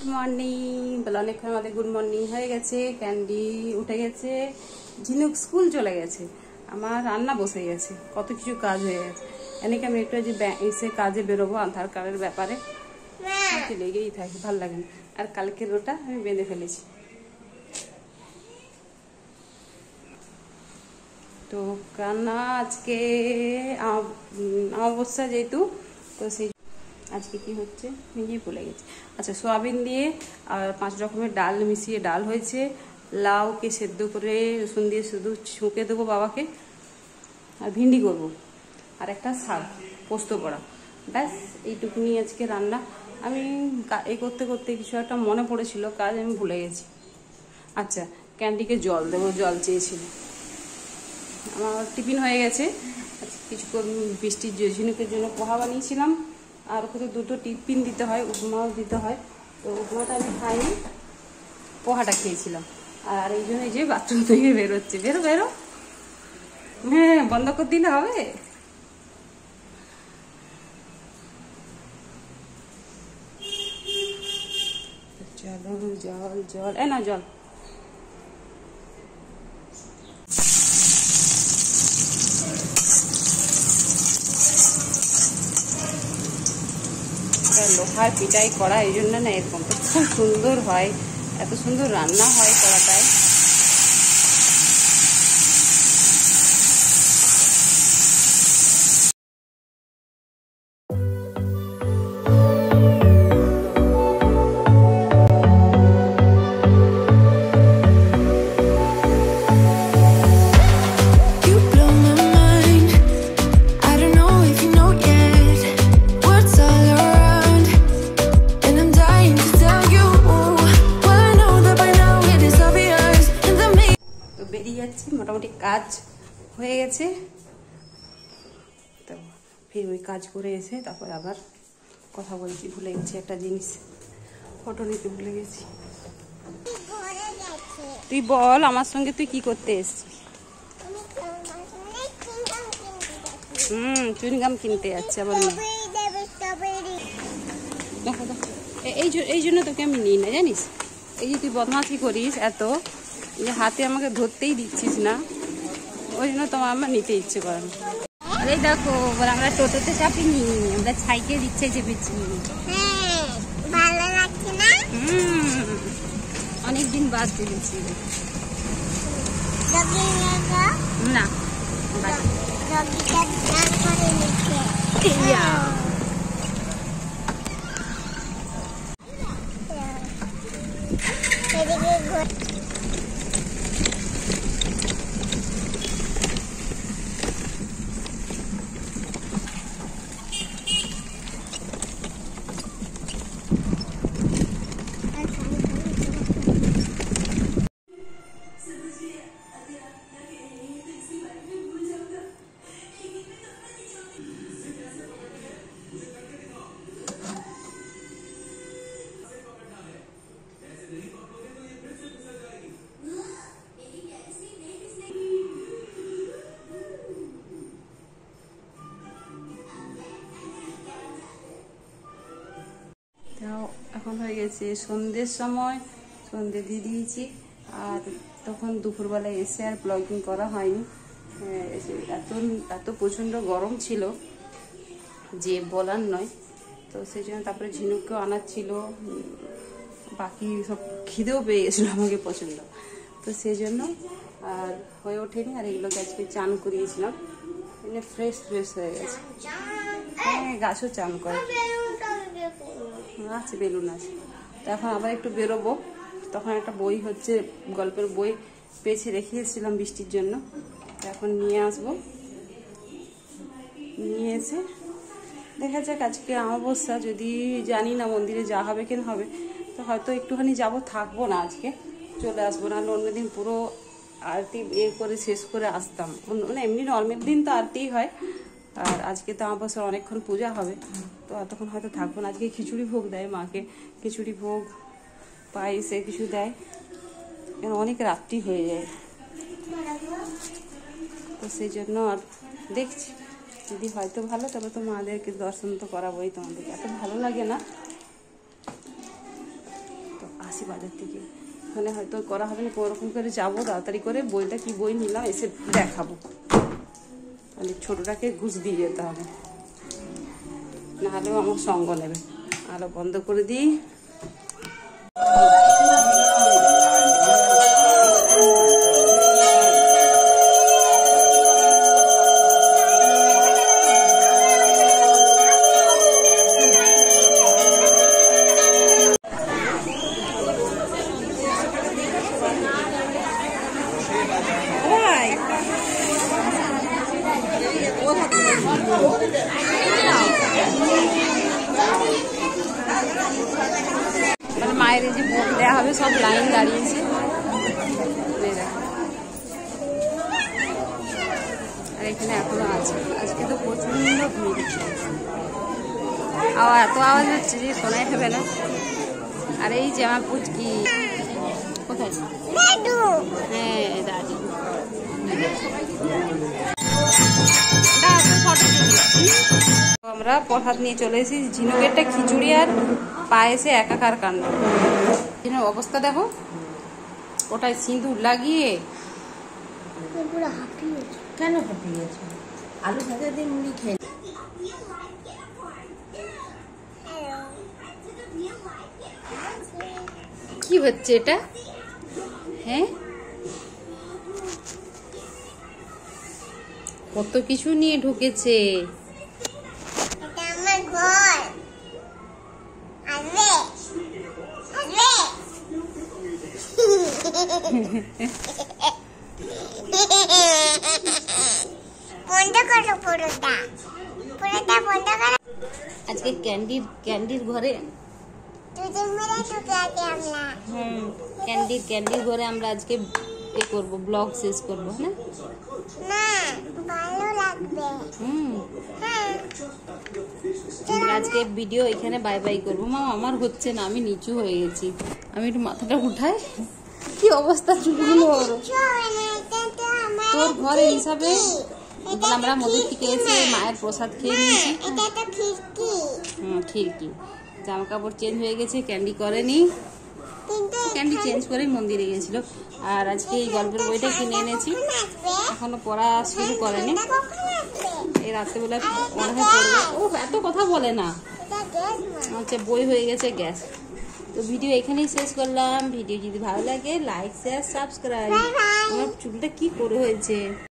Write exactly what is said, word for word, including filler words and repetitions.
Morning বলে অনেকক্ষণ আমাদের গুড মর্নিং হয়ে গেছে। ক্যান্ডি উঠে গেছে, ঝিনুক স্কুল চলে গেছে, আমার রান্না বসে গেছে, কত কিছু কাজ হয়ে গেছে। এনেকে আমি একটু যে এসে কাজে বেরোবো আধার কার্ডের ব্যাপারে, লেগেই থাকি, ভালো লাগে না। আর কালকের ওটা আমি বেঁধে ফেলেছি। তো রান্না আজকে অমাবস্যা যেহেতু, তো সেই আজকে কি হচ্ছে নিজেই ভুলে গেছি। আচ্ছা, সোয়াবিন দিয়ে আর পাঁচ রকমের ডাল মিশিয়ে ডাল হয়েছে। লাউকে সেদ্ধ করে রসুন দিয়ে শুধু ছুঁকে দেবো বাবাকে, আর ভিন্ডি করব, আর একটা শাক পোস্ত করা, ব্যাস এইটুকুনি আজকে রান্না। আমি এই করতে করতে কিছু একটা মনে পড়েছিল কাজ, আমি ভুলে গেছি। আচ্ছা, ক্যান্ডিকে জল দেবো, জল চেয়েছিল। আমার টিফিন হয়ে গেছে, কিছু বৃষ্টির ঝিনুকের জন্য পোহা বানিয়েছিলাম, আর ওকে তো দুটো টিফিন দিতে হয়, উপমাও দিতে হয়। তো উপমাটা আমি খাইনি, পোহাটা খেয়েছিলাম। আর এই জন্য এই যে বাথরুম থেকে বেরোচ্ছে, বেরো বেরো, হ্যাঁ বন্ধ করে দিলে হবে। চলো জল জল এ না জল লোহার পিটাই করা, এই জন্য না এরকম খুব সুন্দর হয়, এত সুন্দর রান্না হয় কড়াটায়। মোটামুটি কাজ হয়ে গেছে, তো ফির ওই কাজ করে এসে তারপর আবার কথা বলছি। ভুলে গেছি একটা জিনিস, ফটো নিতে ভুলে গেছি। তুই বল আমার সঙ্গে তুই কি করতে এসছিস? হুম চুইংগাম কিনতে যাচ্ছে আবার। দেখো দেখো, এই এই জন্য তোকে আমি নিই না জানিস, এই যে তুই বদমাশি করিস এত, যে হাতে আমাকে ধরতেই দিচ্ছিস না, ওই জন্য তোমার আমার নিতে ইচ্ছে করে না। আরে দেখো আমরা টোটোতে চাপিনি, আমরা সাইকেল ইচ্ছে চেপেছি। হুম অনেকদিন বাদ চেপেছি না। এখন হয়ে গেছে সন্ধ্যের সময়, সন্ধ্যে দিয়ে দিয়েছি। আর তখন দুপুরবেলায় এসে আর ব্লগিং করা হয়নি, এত এত প্রচণ্ড গরম ছিল যে বলার নয়। তো সেই জন্য তারপরে ঝিনুককেও আনার ছিল, বাকি সব খিদেও পেয়ে গেছিলো আমাকে প্রচণ্ড, তো সেই জন্য আর হয়ে ওঠেনি। আর এগুলোকে আজকে চান করিয়েছিলাম, মানে ফ্রেশ ফ্রেশ হয়ে গেছে। হ্যাঁ গাছও চান করে, আছে বেলুন আছে। তো এখন আবার একটু বেরোবো, তখন একটা বই হচ্ছে গল্পের বই পেয়েছে, রেখেছিলাম বৃষ্টির জন্য, তো এখন নিয়ে আসবো। নিয়ে এসে দেখা যাক, আজকে অমাবস্যা, যদি জানি না মন্দিরে যাওয়া হবে কেন হবে, তো হয়তো একটুখানি যাব, থাকবো না আজকে, চলে আসবো। নাহলে অন্যদিন পুরো আরতি ইয়ে করে শেষ করে আসতাম, মানে এমনি নর্মাল দিন তো আরতিই হয়, আর আজকে তো অমাবস্যার অনেকক্ষণ পূজা হবে, তো এতক্ষণ হয়তো থাকবো না। আজকে খিচুড়ি ভোগ দেয় মাকে, খিচুড়ি ভোগ পায়েসে কিছু দেয়, অনেক রাত্রি হয়ে যায়, তো সেই জন্য আর দেখছি যদি হয়তো ভালো, তবে তো মাদেরকে দর্শন তো করাবোই তোমাদেরকে, এত ভালো লাগে না আসি বাজার থেকে, ওখানে হয়তো করা হবে না, কোনো রকম করে যাবো তাড়াতাড়ি করে, বইটা কি বই নিলাম এসে দেখাবো। মানে ছোটোটাকে ঘুষ দিয়ে যেতে হবে, নাহলেও আমার সঙ্গ নেবে। আলো বন্ধ করে দিই। মানে মায়ের এই যে ভোগ দেওয়া হবে, সব লাইন দাঁড়িয়েছে। আর এখানে এখনো আছে, আজকে তো প্রচন্ড ভিড়, আওয়াজ এত আওয়াজ হচ্ছে যে শোনাই হবে না। আর এই যে আমার পুচকি কোথায়, হ্যাঁ দাদু, আমরা প্রসাদ নিয়ে চলে এসেছি। ঝিনুকেরটা খিচুড়ি আর পায়েসে একাকার কাণ্ড। ঝিনুক অবস্থা দেখো, ওটায় সিঁদুর লাগিয়ে কেন হাঁপিয়েছে? আলু ভাজা দিয়ে মুড়ি খেয়ে কি হচ্ছে এটা? হ্যাঁ, কত কিছু নিয়ে ঢুকেছে। আজকে ক্যান্ডির ক্যান্ডির ঘরে হুম ক্যান্ডির ক্যান্ডির ঘরে আমরা আজকে এ করবো, ব্লগ শেষ করবো। হ্যাঁ হুম আমরা আজকে ভিডিও এখানে বাই বাই করবো। মা আমার হচ্ছে না, আমি নিচু হয়ে গেছি, আমি একটু মাথাটা উঠাই। কি অবস্থা চুলগুলো, তোর ঘরের হিসাবে আমরা মন্দির থেকে এসে মায়ের প্রসাদ খেয়ে নিয়েছি। হুম খিড়কি, জামা কাপড় চেঞ্জ হয়ে গেছে, ক্যান্ডি করেনি, ক্যান্ডি চেঞ্জ করেই মন্দিরে গেছিল। আর আজকে এই গল্পের বইটা কিনে এনেছি, এখনো পড়া শুরু করেনি, এই রাত্রেবেলা মনে হয় পড়বে। ও এত কথা বলে না, হচ্ছে বই হয়ে গেছে গ্যাস। তো ভিডিও এখানেই শেষ করলাম। ভিডিও যদি ভালো লাগে লাইক শেয়ার সাবস্ক্রাইব। আমার চুলটা কি করে হয়েছে।